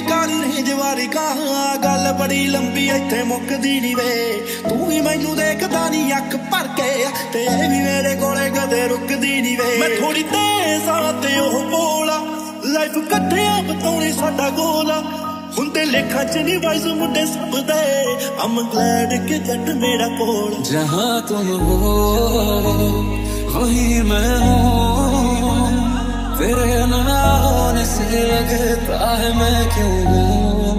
काली range वाली कहा गल बड़ी लंबी इत्थे मुकदी नी वे तू ही मैनू देखदा नी अख भर के ते भी मेरे कोले कदे रुकदी नी वे मैं थोड़ी तेज आ ते ओह बोला लाइफ कट्ठिया बताउणी साडा गोला हुंदे लेखा च नी वाइस मुंडे सब दे I'm glad कि जट मेरा कोल जहां तुम हो वही मैं हूँ तेरे ना होने से लगता है मैं क्यों हूँ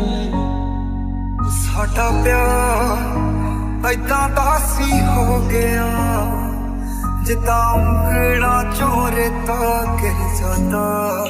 साडा प्यार ऐदा दासी हो गया जिदा उंगला चोरे ताके जाता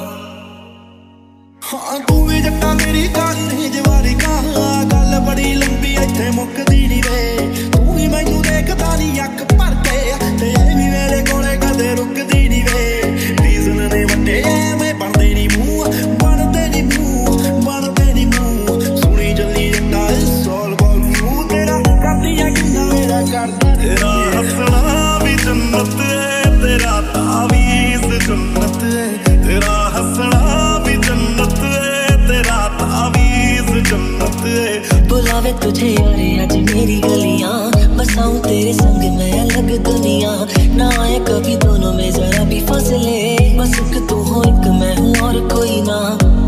हाँ तू भी जट्टा मेरी काली रेंज वाली कहा गल बड़ी लंबी इत्थे मुकदी नी वे तू ही मैनू देखदा नी अख भर के ते भी मेरे कोले कदे रुकदी नी वे रीजन ने वड्डे मैं बनदे नी मूंह बनदे नी मूंह सुनी जल्दी जट्टा सॉल बॉल यू तेरा करदी है किन्ना मेरा करदा तेरा हंसना भी जन्नत है तेरा तावीज़ जन्नत है तेरा हंसना भी जन्नत है तेरा तावीज़ जन्नत है बुलावे तुझे यारे आज मेरी गलियां बसाऊं तेरे संग मैं अलग दुनिया ना आए कभी दोनों में जरा भी फासले बस एक तू हो एक मैं हूँ और कोई ना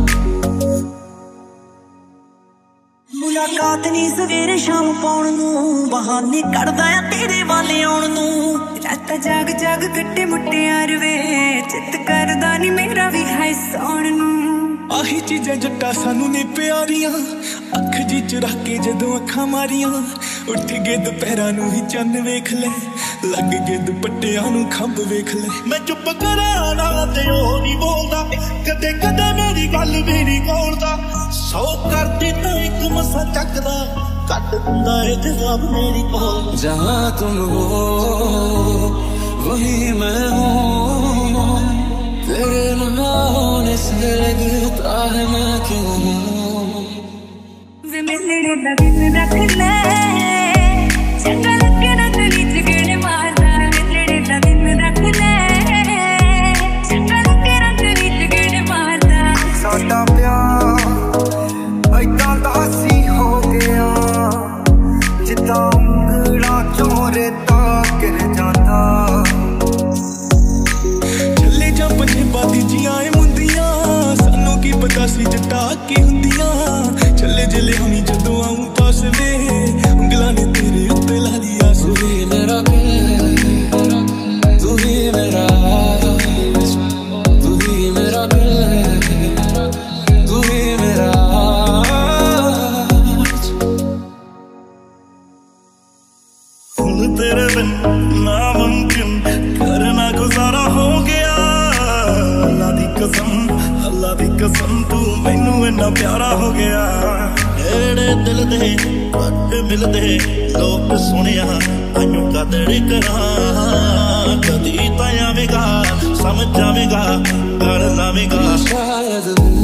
मुलाकात नी सवेरे शाम पाउण नूं बहाने करदा आ तेरे वाले आउण नूं रात जाग जाग कट्टे मुट्टियार वे चित करदा नी मेरा भी है सौण नूं आही चीज़ां जट्टा सानू ने प्यारियां अख जी चुरा के जदों अखां मारियां उठ गए दुपहरां नूं ही चंद वेख ले लग गए दुपट्टियां नूं खंभ वेख ले मैं चुप करां ना ते ओह नहीं बोलदा कदे कदे मेरी गल भी नहीं कोलदा सौ कर दिता एक मसा चकदा कट दिंदा ए जवाब मेरी कोल जहां तुम हो वही मैं हूँ तेरे ना होने से लगता है मैं क्यों हूँ वे मिलने दा दिन रख ले चंगा लगे ना गली च गेड़े मारदा मिलने दा दिन रख ले चंगा लगे ना गली च गेड़े मारदा साडा प्यार ऐदा दासी हो गया जिदा उंगला चोरे ताके जाता बादी जियां मुंदियां सानू की पता सी जट्टा की हुंदियां चले जले हमी जदों आऊं पास वे उंगलां ने तेरे उत्ते ला दिया तू ही मेरा तू ही मेरा तू ही मेरा तू ही मेरा हुण तेरे बिन नामुमकिन करना गुजारा हो गया अल्लाह दी कसम तू मैनू इन्ना प्यारा हो गया एड़े दिल दे वट मिलदे लोग सुनिया अनु कदर करा कदी तायावेगा समझ जावेगा कर लावेगा शायद